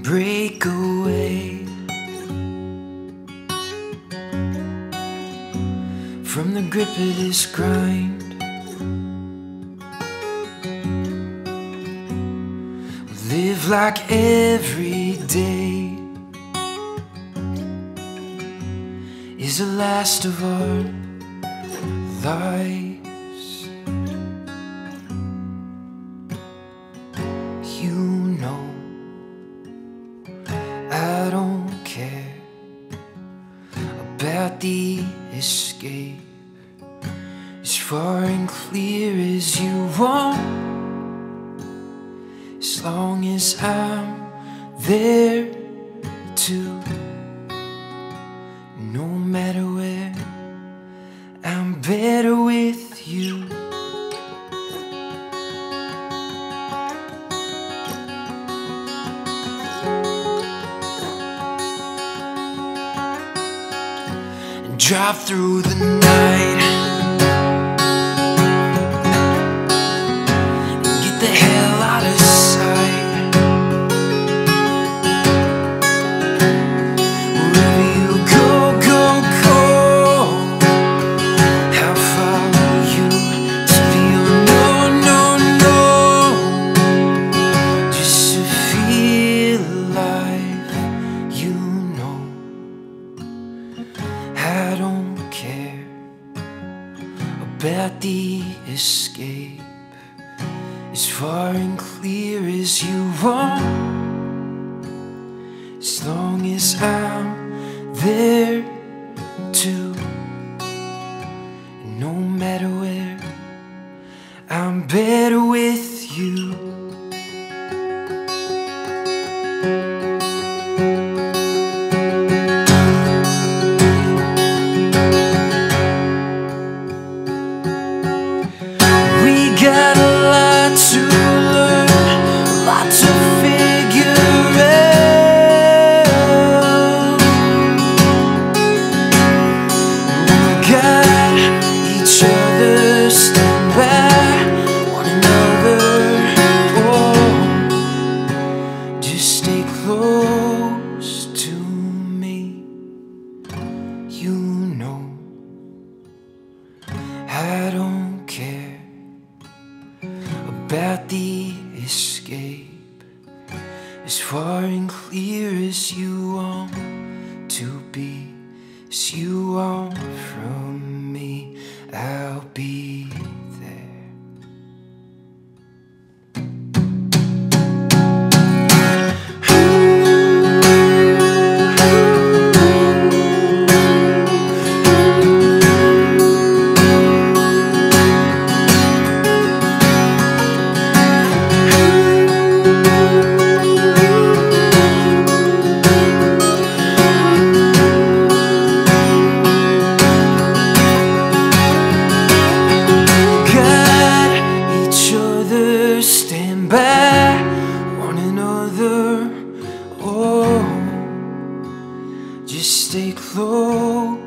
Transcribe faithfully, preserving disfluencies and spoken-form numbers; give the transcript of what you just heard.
break away from the grip of this grind. Live like every day is the last of our lives. You know I don't care about the escape, as far and clear as you want, as long as I'm there too. No matter where, I'm better with you. Drive through the night and get the hell out of sight. Wherever you go, go, go, I'll follow you to the unknown, no, no, just to feel alive. You know I don't care about the escape, as far and clear as you want, as long as I'm there too. And no matter where, I'm better with you. Got a lot to learn, a lot to figure out. We got each other, stand by one another. Oh, just stay close to me. You know I don't care about the escape, as far and clear as you want to be, as you want from me, I'll be there. Stand by one another. Oh, just stay close.